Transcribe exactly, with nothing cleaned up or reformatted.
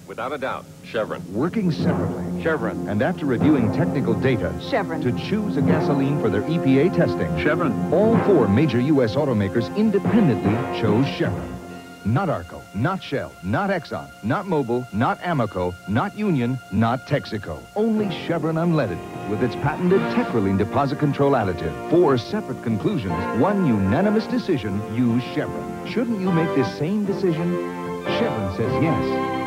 Without a doubt, Chevron. Working separately. Chevron. And after reviewing technical data. Chevron. To choose a gasoline for their E P A testing. Chevron. All four major U S automakers independently chose Chevron. Not Arco, not Shell, not Exxon, not Mobil, not Amoco, not Union, not Texaco. Only Chevron Unleaded, with its patented Tetraline deposit control additive. Four separate conclusions, one unanimous decision, use Chevron. Shouldn't you make this same decision? Chevron says yes.